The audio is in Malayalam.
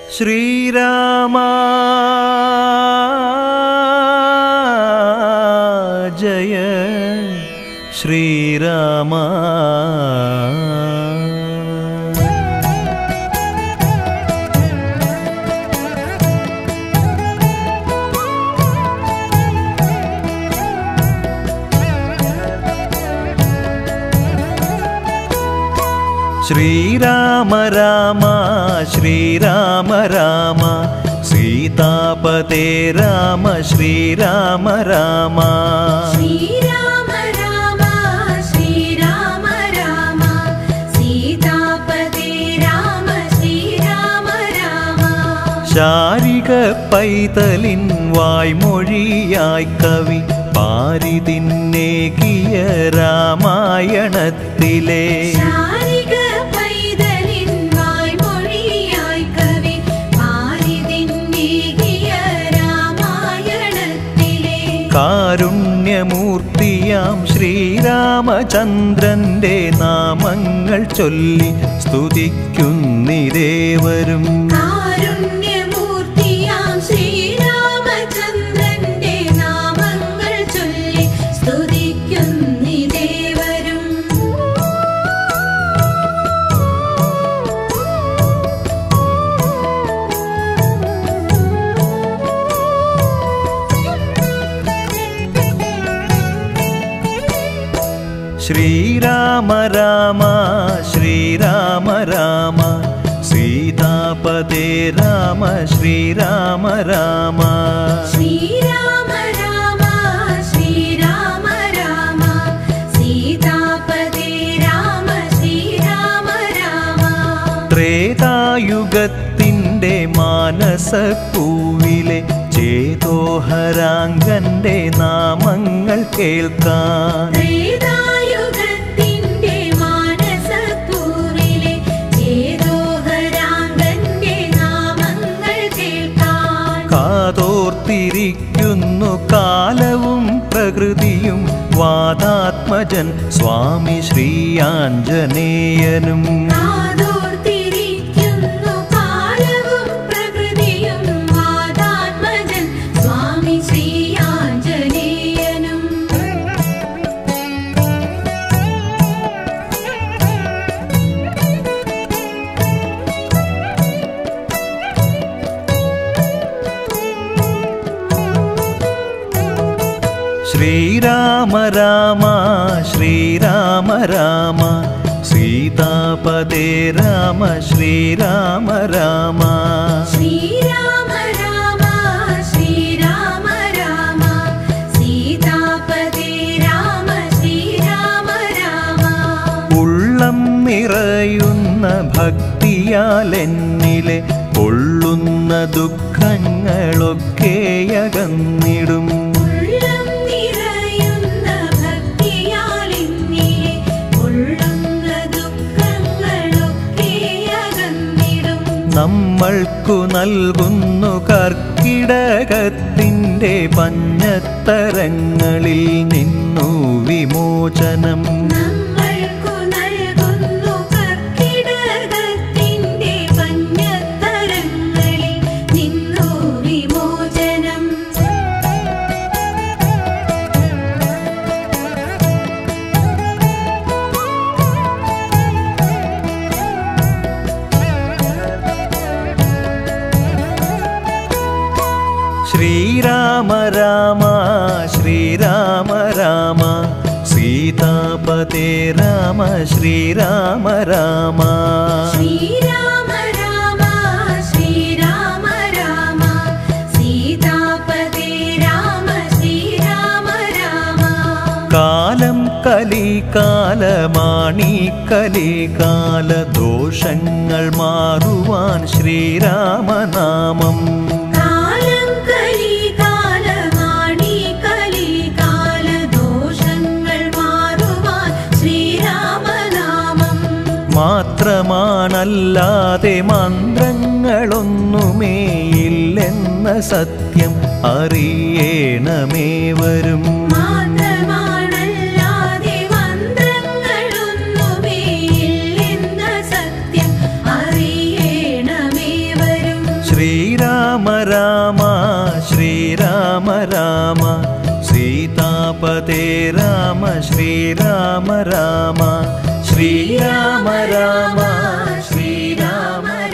ശ്രീരാമ ജയ ശ്രീരാമ ശ്രീരാമ രാമ ശ്രീരാമ രാമ സീതാപതേ രാമ ശ്രീരാമ രാമ ശ്രീരാമ രാമ ശ്രീരാമ രാമ സീതാപതേ രാമ ശ്രീരാമ രാമ ശാരിക പൈതലിൻ വായ്മൊഴിയായി കവി പാരിതിന്നേകിയ രാമായണത്തിലെ കാരുണ്യമൂർത്തിയാം ശ്രീരാമചന്ദ്രന്റെ നാമങ്ങൾ ചൊല്ലി സ്തുതിക്കുന്നിദേവരും. കാരുണ്യമൂർത്തിയാം ശ്രീരാമചന്ദ്രന്റെ നാമങ്ങൾ ചൊല്ലി സ്തുതിക്കുന്നിദേവരും. ശ്രീരാമ രാമ ശ്രീരാമ രാമ സീതാപതേ രാമ ശ്രീരാമ രാമ ശ്രീരാമ രാമ ശ്രീരാമ രാമ സീതാപതേ രാമ ശ്രീരാമ രാമ ത്രേതായുഗത്തിന്റെ മാനസപ്പൂവിലെ ചേതോഹരാംഗന്റെ നാമങ്ങൾ കേൾക്കാൻ കാതോർത്തിരിക്കുന്നു കാലവും പ്രകൃതിയും വാദാത്മജൻ സ്വാമി ശ്രീ ആഞ്ജനേയനും. ശ്രീരാമ രാമ ശ്രീരാമ രാമ സീതാപതേ രാമ ശ്രീരാമ രാമ ശ്രീരാമ രാമ ശ്രീരാമ രാമ സീതാപതേ രാമ ശ്രീരാമ രാമ ഉള്ളം നിറയുന്ന ഭക്തിയാൽ എന്നിലെ കൊള്ളുന്ന ദുഃഖങ്ങളൊക്കെ അകന്നിടും. നമ്മൾക്കു നൽകുന്നു കർക്കിടകത്തിൻ്റെ പഞ്ഞത്തരങ്ങളിൽ നിന്നു വിമോചനം. നമ്മൾക്കു നൽകുന്നു കർക്കിടകത്തിൻ്റെ പഞ്ഞത്തരങ്ങളിൽ നിന്നു വിമോചനം. ശ്രീരാമ രാമ ശ്രീരാമ രാമ സീതാപതേ രാമ ശ്രീരാമ രാമ ശ്രീരാമ രാമ ശ്രീരാമ രാമ സീതാപതേ രാമ ശ്രീരാമ രാമ കാലം കലികാലമാണീ കലികാല ദോഷങ്ങൾ മാറുവാൻ ശ്രീരാമനാമം. മാത്രമാണല്ലാതെ മന്ത്രങ്ങളൊന്നുമേയില്ലെന്ന സത്യം അറിയണമേവരും. മാത്രമാണല്ലാതെ മന്ത്രങ്ങളൊന്നുമേയില്ലെന്ന സത്യം അറിയണമേവരും. ശ്രീരാമ രാമ ശ്രീരാമ രാമ സീതാപതേ രാമ ശ്രീരാമ രാമ ശ്രീരാമ രാമ ശ്രീരാമ